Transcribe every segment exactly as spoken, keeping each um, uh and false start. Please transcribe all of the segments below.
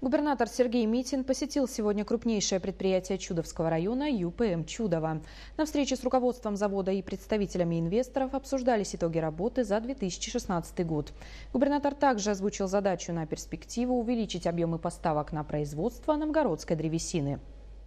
Губернатор Сергей Митин посетил сегодня крупнейшее предприятие Чудовского района ю пэ эм «Чудово». На встрече с руководством завода и представителями инвесторов обсуждались итоги работы за две тысячи шестнадцатый год. Губернатор также озвучил задачу на перспективу увеличить объемы поставок на производство новгородской древесины.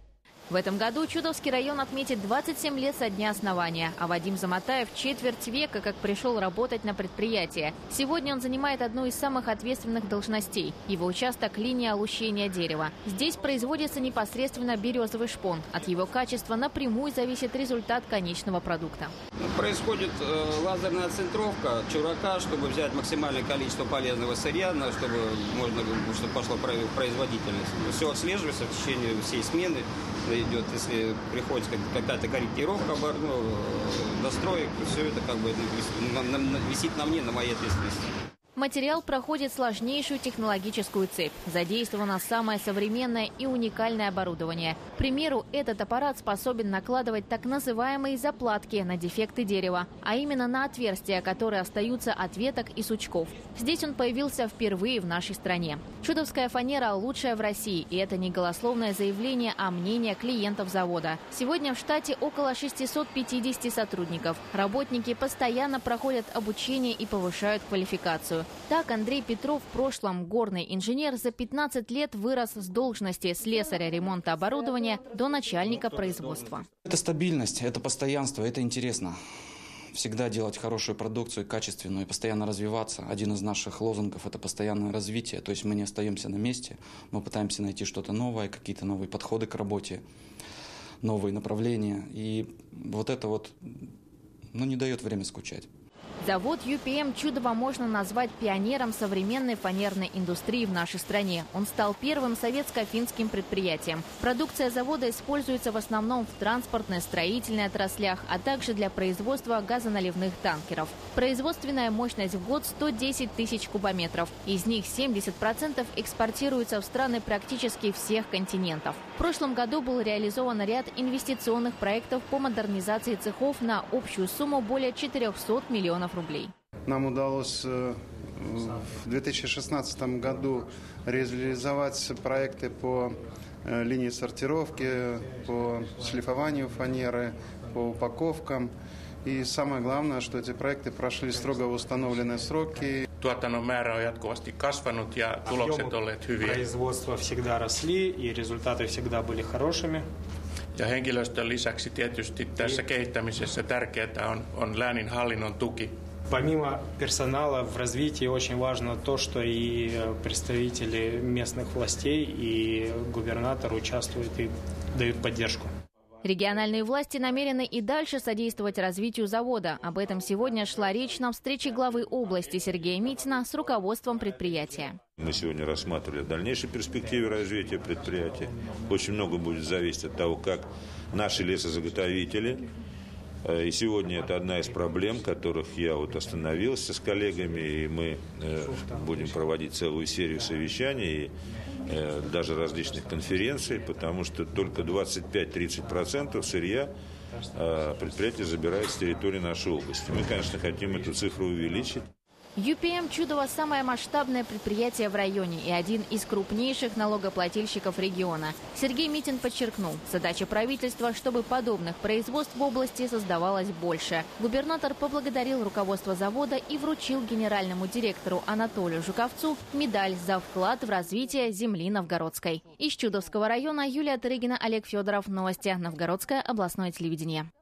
В этом году Чудовский район отметит двадцать семь лет со дня основания, а Вадим Заматаев четверть века как пришел работать на предприятие. Сегодня он занимает одну из самых ответственных должностей. Его участок – линия лущения дерева. Здесь производится непосредственно березовый шпон. От его качества напрямую зависит результат конечного продукта. Происходит э, лазерная оцентровка чурака, чтобы взять максимальное количество полезного сырья, чтобы, можно, чтобы пошла производительность. Все отслеживается в течение всей смены. Идет, если приходится какая-то корректировка, ну, достроек, все это как бы висит на мне, на моей ответственности. Материал проходит сложнейшую технологическую цепь. Задействовано самое современное и уникальное оборудование. К примеру, этот аппарат способен накладывать так называемые заплатки на дефекты дерева, а именно на отверстия, которые остаются от веток и сучков. Здесь он появился впервые в нашей стране. Чудовская фанера лучшая в России, и это не голословное заявление, а мнение клиентов завода. Сегодня в штате около шестисот пятидесяти сотрудников. Работники постоянно проходят обучение и повышают квалификацию. Так, Андрей Петров, в прошлом горный инженер, за пятнадцать лет вырос с должности слесаря ремонта оборудования до начальника производства. Это стабильность, это постоянство, это интересно. Всегда делать хорошую продукцию, качественную, и постоянно развиваться. Один из наших лозунгов – это постоянное развитие. То есть мы не остаемся на месте, мы пытаемся найти что-то новое, какие-то новые подходы к работе, новые направления. И вот это вот, ну, не дает время скучать. Завод ю пэ эм «Чудово» можно назвать пионером современной фанерной индустрии в нашей стране. Он стал первым советско-финским предприятием. Продукция завода используется в основном в транспортной, строительной отраслях, а также для производства газоналивных танкеров. Производственная мощность в год сто десять тысяч кубометров. Из них семьдесят процентов экспортируется в страны практически всех континентов. В прошлом году был реализован ряд инвестиционных проектов по модернизации цехов на общую сумму более четырёхсот миллионов рублей. Нам удалось в две тысячи шестнадцатом году реализовать проекты по линии сортировки, по шлифованию фанеры, по упаковкам. И самое главное, что эти проекты прошли строго в установленные сроки. Tuotannon määrä on jatkuvasti kasvanut ja tulokset olleet hyviä. Производства всегда росли и результаты всегда были хорошими. Ja henkilöstön lisäksi tietysti tässä kehittämisessä tärkeää on, on läänin hallinnon tuki. Помимо персонала в развитии очень важно то, что и представители местных властей, и губернатор участвуют и дают поддержку. Региональные власти намерены и дальше содействовать развитию завода. Об этом сегодня шла речь на встрече главы области Сергея Митина с руководством предприятия. Мы сегодня рассматривали дальнейшие перспективы развития предприятия. Очень много будет зависеть от того, как наши лесозаготовители. И сегодня это одна из проблем, которых я вот остановился с коллегами, и мы будем проводить целую серию совещаний, и даже различных конференций, потому что только двадцать пять - тридцать процентов сырья предприятие забирает с территории нашей области. Мы, конечно, хотим эту цифру увеличить. ю пэ эм «Чудово» – самое масштабное предприятие в районе и один из крупнейших налогоплательщиков региона. Сергей Митин подчеркнул, задача правительства, чтобы подобных производств в области создавалось больше. Губернатор поблагодарил руководство завода и вручил генеральному директору Анатолию Жуковцу медаль за вклад в развитие земли новгородской. Из Чудовского района Юлия Тырыгина, Олег Федоров. Новости. Новгородское областное телевидение.